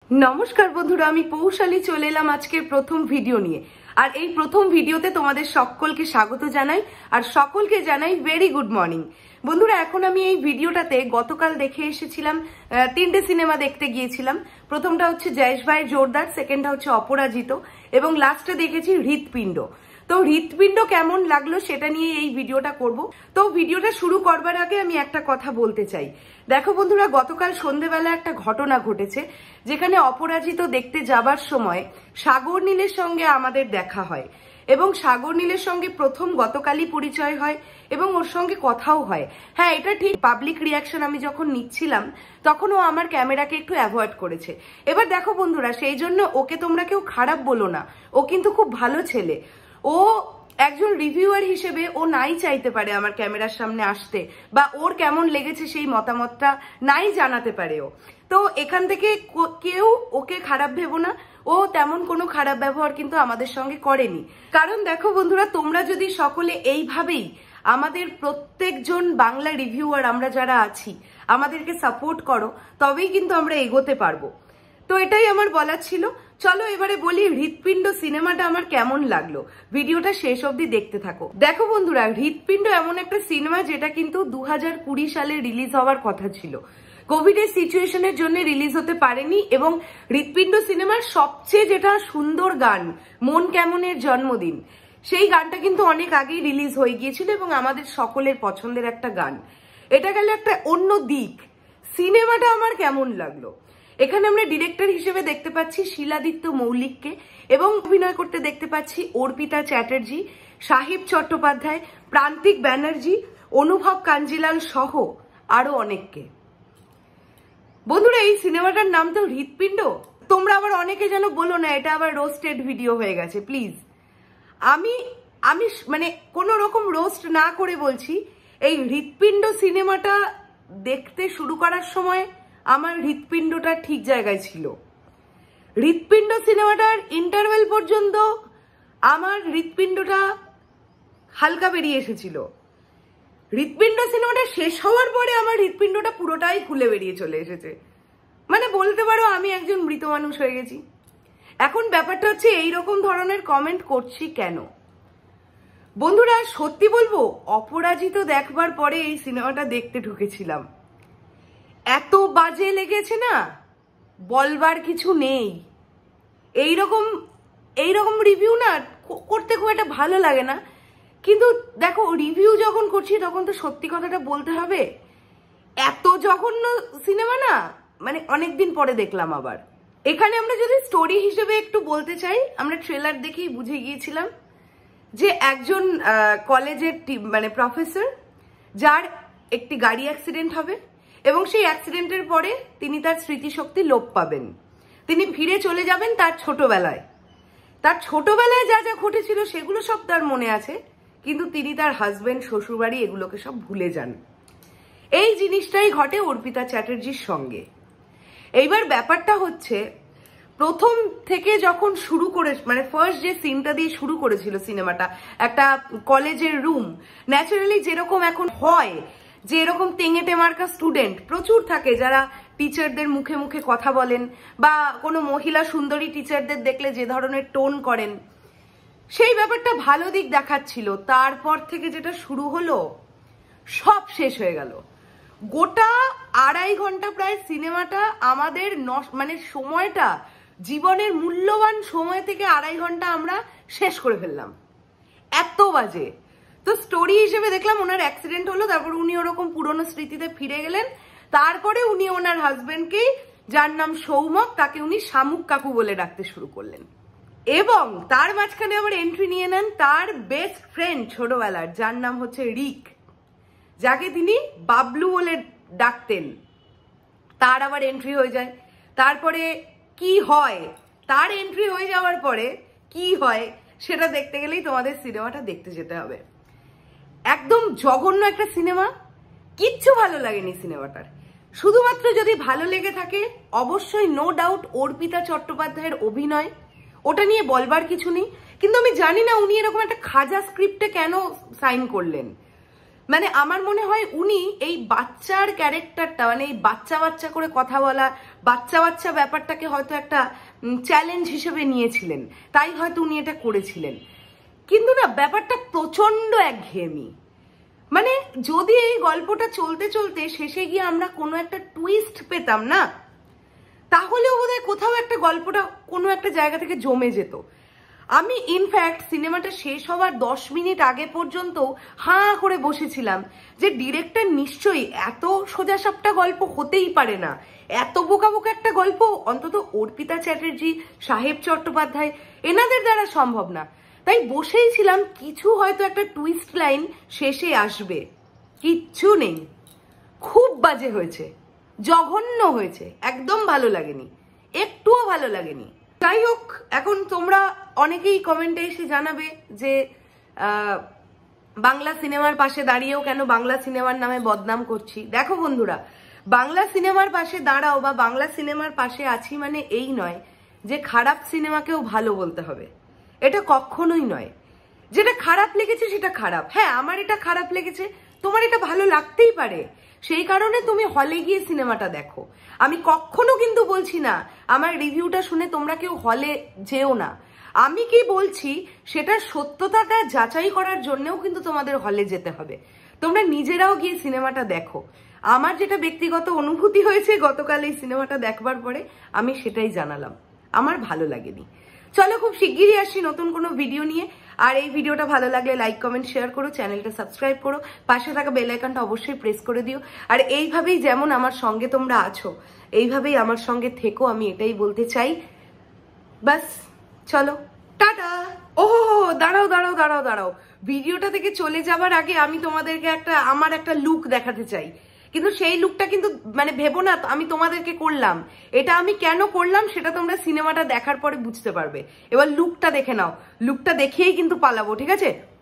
नमस्कार बंधुरा आमी पौशाली चले एलाम आजकेर प्रथम भिडियो निये और এই প্রথম ভিডিওতে তোমাদের সকলকে স্বাগত জানাই আর সকলকে জানাই ভেরি গুড মর্নিং। বন্ধুরা এখন আমি এই ভিডিওটাতে গতকাল দেখে এসেছিলাম তিনটে সিনেমা দেখতে গিয়েছিলাম। প্রথমটা হচ্ছে জয়েশ ভাই জোরদার, সেকেন্ডটা হচ্ছে অপরাজিত এবং লাস্টে দেখেছি হৃৎপিণ্ড। তো হৃৎপিণ্ড কেমন লাগলো সেটা নিয়ে এই ভিডিওটা করব। তো ভিডিওটা শুরু করবার আগে আমি একটা কথা বলতে চাই। দেখো বন্ধুরা, গতকাল সন্ধ্যেবেলা একটা ঘটনা ঘটেছে যেখানে অপরাজিত দেখতে যাবার সময় সাগর নীলের সঙ্গে আমাদের দেখা হয় এবং সাগর নীলের সঙ্গে প্রথম গতকালই পরিচয় হয় এবং ওর সঙ্গে কথাও হয়। হ্যাঁ, এটা ঠিক, পাবলিক রিয়াকশন আমি যখন নিচ্ছিলাম তখন ও আমার ক্যামেরাকে একটু অ্যাভয়েড করেছে। এবার দেখো বন্ধুরা, সেই জন্য ওকে তোমরা কেউ খারাপ বলো না, ও কিন্তু খুব ভালো ছেলে। ও একজন রিভিউয়ার হিসেবে ও নাই চাইতে পারে আমার ক্যামেরার সামনে আসতে বা ওর কেমন লেগেছে সেই মতামতটা নাই জানাতে পারে ও। তো এখান থেকে কেউ ওকে খারাপ ভেবো না, ও তেমন কোনো খারাপ ব্যবহার কিন্তু আমাদের সঙ্গে করেনি। কারণ দেখো বন্ধুরা, তোমরা যদি সকলে এইভাবেই আমাদের প্রত্যেকজন বাংলা রিভিউয়ার আমরা যারা আছি আমাদেরকে সাপোর্ট করো, তবেই কিন্তু আমরা এগোতে পারবো। তো এটাই আমার বলার ছিল। চলো এবারে বলি হৃৎপিণ্ড সিনেমাটা আমার কেমন লাগলো, ভিডিওটা শেষ অবধি দেখতে থাকো। দেখো বন্ধুরা, হৃৎপিণ্ড এমন একটা সিনেমা যেটা কিন্তু 2020 সালে রিলিজ হওয়ার কথা ছিল, কোভিড এর সিচুয়েশনের জন্য রিলিজ হতে পারেনি। এবং হৃৎপিণ্ড সিনেমার সবচেয়ে যেটা সুন্দর গান মন কেমনের জন্মদিন, সেই গানটা কিন্তু অনেক আগেই রিলিজ হয়ে গিয়েছিল এবং আমাদের সকলের পছন্দের একটা গান। এটা গেল একটা অন্য দিক। সিনেমাটা আমার কেমন লাগলো, এখানে আমরা ডিরেক্টর হিসেবে দেখতে পাচ্ছি শিলাদিত্য মৌলিককে এবং অভিনয় করতে দেখতে পাচ্ছি অর্পিতা চ্যাটার্জি, সাহিব চট্টোপাধ্যায়, প্রান্তিক ব্যানার্জি, অনুভব কাঞ্জিলাল সহ আরো অনেককে। বন্ধুরা, এই সিনেমাটার নাম তো হৃৎপিণ্ড। তোমরা আবার অনেকে যেন বলো না এটা আবার রোস্টেড ভিডিও হয়ে গেছে। প্লিজ, আমি মানে কোনো রকম রোস্ট না করে বলছি, এই হৃৎপিণ্ড সিনেমাটা দেখতে শুরু করার সময় আমার হৃৎপিণ্ডটা ঠিক জায়গায় ছিল। হৃৎপিণ্ড সিনেমাটার ইন্টারভেল পর্যন্ত আমার হৃৎপিণ্ডটা হালকা বেরিয়ে এসেছিল। হৃৎপিণ্ড সিনেমাটা শেষ হওয়ার পরে আমার হৃৎপিণ্ডটা পুরোটাই খুলে বেরিয়ে চলে এসেছে। মানে বলতে পারো আমি একজন মৃত মানুষ হয়ে গেছি। এখন ব্যাপারটা হচ্ছে এইরকম ধরনের কমেন্ট করছি কেন। বন্ধুরা সত্যি বলবো, অপরাজিত দেখবার পরে এই সিনেমাটা দেখতে ঢুকেছিলাম, এত বাজে লেগেছে না বলবার কিছু নেই। এইরকম রিভিউ না করতে খুব একটা ভালো লাগে না, কিন্তু দেখো রিভিউ যখন করছি তখন তো সত্যি কথাটা বলতে হবে। এত জঘন্য সিনেমা না, মানে অনেকদিন পরে দেখলাম আবার। এখানে আমরা যদি স্টোরি হিসেবে একটু বলতে চাই, আমরা ট্রেলার দেখেই বুঝে গিয়েছিলাম যে একজন কলেজের মানে প্রফেসর, যার একটি গাড়ি অ্যাক্সিডেন্ট হবে এবং সেই অ্যাক্সিডেন্টের পরে তিনি তার স্মৃতিশক্তি লোপ পাবেন। তিনি ফিরে চলে যাবেন তার ছোটবেলায়। তার ছোটবেলায় যা যা ঘটেছিল সেগুলো সব তার মনে আছে, কিন্তু তিনি তার হাজবেন্ড, শ্বশুরবাড়ি এগুলোকে সব ভুলে যান। এই জিনিসটাই ঘটে অর্পিতা চ্যাটার্জির সঙ্গে। এইবার ব্যাপারটা হচ্ছে, প্রথম থেকে যখন শুরু করে মানে ফার্স্ট যে সিনটা দিয়ে শুরু করেছিল সিনেমাটা, একটা কলেজের রুম, ন্যাচারালি যেরকম এখন হয় যে এরকম তেঙেটে মার্কা স্টুডেন্ট প্রচুর থাকে যারা টিচারদের মুখে মুখে কথা বলেন বা কোনো মহিলা সুন্দরী টিচারদের দেখলে যে ধরনের টোন করেন, সেই ব্যাপারটা ভালো দিক দেখাচ্ছিল। তারপর থেকে যেটা শুরু হলো সব শেষ হয়ে গেল। গোটা 2.5 ঘন্টা প্রায় সিনেমাটা আমাদের মানে সময়টা, জীবনের মূল্যবান সময় থেকে 2.5 ঘন্টা আমরা শেষ করে ফেললাম, এত বাজে। তো স্টোরি হিসেবে দেখলাম ওনার অ্যাক্সিডেন্ট হলো, তারপর উনি ওরকম পুরনো স্মৃতিতে ফিরে গেলেন, তারপরে উনি ওনার হাজবেন্ডকেই, যার নাম সৌমক, তাকে উনি শামুক কাকু বলে ডাকতে শুরু করলেন। এবং তার মাঝখানে আবার এন্ট্রি নিয়ে নেন তার বেস্ট ফ্রেন্ড ছোটবেলার, যার নাম হচ্ছে রিক, যাকে তিনি বাবলু বলে ডাকতেন, তার আবার এন্ট্রি হয়ে যায়। তারপরে কি হয়, তার এন্ট্রি হয়ে যাওয়ার পরে কি হয় সেটা দেখতে গেলেই তোমাদের সিনেমাটা দেখতে যেতে হবে। একদম জঘন্য একটা সিনেমা, কিচ্ছু ভালো লাগেনি সিনেমাটার। শুধুমাত্র যদি ভালো লেগে থাকে, অবশ্যই নো ডাউট অর্পিতা চট্টোপাধ্যায়ের অভিনয়, ওটা নিয়ে বলবার কিছু নেই। কিন্তু আমি জানি না উনি এরকম একটা খাজা স্ক্রিপ্টে কেন সাইন করলেন। মানে আমার মনে হয় উনি এই বাচ্চার ক্যারেক্টারটা, মানে এই বাচ্চা বাচ্চা করে কথা বলা, বাচ্চা বাচ্চা ব্যাপারটাকে হয়তো একটা চ্যালেঞ্জ হিসেবে নিয়েছিলেন, তাই হয়তো উনি এটা করেছিলেন। কিন্তু না, ব্যাপারটা প্রচন্ড একঘেয়েমি। মানে যদি এই গল্পটা চলতে চলতে শেষে গিয়ে আমরা কোনো একটা টুইস্ট পেতাম না, তাহলেও বোধহয় কোথাও একটা গল্পটা কোনো একটা জায়গা থেকে জমে যেত। আমি ইনফ্যাক্ট সিনেমাটা শেষ হওয়ার 10 মিনিট আগে পর্যন্ত হাঁ করে বসেছিলাম যে ডিরেক্টর নিশ্চয়ই, এত সোজাসাপটা গল্প হতেই পারে না, এত বোকা বোকা একটা গল্প অন্তত অর্পিতা চ্যাটার্জি, সাহেব চট্টোপাধ্যায় এনাদের দ্বারা সম্ভব না। তাই বসেই ছিলাম কিছু হয়তো একটা টুইস্ট লাইন শেষে আসবে, কিচ্ছু নেই। খুব বাজে হয়েছে, জঘন্য হয়েছে, একদম ভালো লাগেনি, একটুও ভালো লাগেনি। যাই হোক, এখন তোমরা অনেকেই কমেন্টে এসে জানাবে যে বাংলা সিনেমার পাশে দাঁড়িয়েও কেন বাংলা সিনেমার নামে বদনাম করছি। দেখো বন্ধুরা, বাংলা সিনেমার পাশে দাঁড়াও বা বাংলা সিনেমার পাশে আছি মানে এই নয় যে খারাপ সিনেমাকেও ভালো বলতে হবে, এটা কখনোই নয়। যেটা খারাপ লেগেছে সেটা খারাপ, হ্যাঁ আমার এটা খারাপ লেগেছে, তোমার এটা ভালো লাগতেই পারে, সেই কারণে তুমি হলে গিয়ে সিনেমাটা দেখো। আমি কখনো কিন্তু বলছি না আমার রিভিউটা শুনে তোমরা কেউ হলে যেও না। আমি কি বলছি সেটার সত্যতাটা যাচাই করার জন্যও কিন্তু তোমাদের হলে যেতে হবে, তোমরা নিজেরাও গিয়ে সিনেমাটা দেখো। আমার যেটা ব্যক্তিগত অনুভূতি হয়েছে গতকাল এই সিনেমাটা দেখবার পরে, আমি সেটাই জানালাম, আমার ভালো লাগেনি। চলো খুব শিগগিরই আসি নতুন কোনো ভিডিও নিয়ে। আর এই ভিডিওটা ভালো লাগলে লাইক কমেন্ট শেয়ার করো, চ্যানেলটা সাবস্ক্রাইব করো, পাশে থাকা বেল আইকনটা অবশ্যই প্রেস করে দিও। আর এইভাবেই যেমন আমার সঙ্গে তোমরা আছো, এইভাবেই আমার সঙ্গে থেকো, আমি এটাই বলতে চাই। বাস চলো, টাটা। ওহো, দাঁড়াও দাঁড়াও দাঁড়াও দাঁড়াও, ভিডিওটা থেকে চলে যাবার আগে আমি তোমাদেরকে আমার একটা লুক দেখাতে চাই। কিন্তু সেই লুকটা কিন্তু মানে ভেবো না আমি তোমাদেরকে করলাম, এটা আমি কেন করলাম সেটা তোমরা সিনেমাটা দেখার পরে বুঝতে পারবে। এবার লুকটা দেখে নাও, লুকটা দেখেই কিন্তু পালাবো, ঠিক আছে?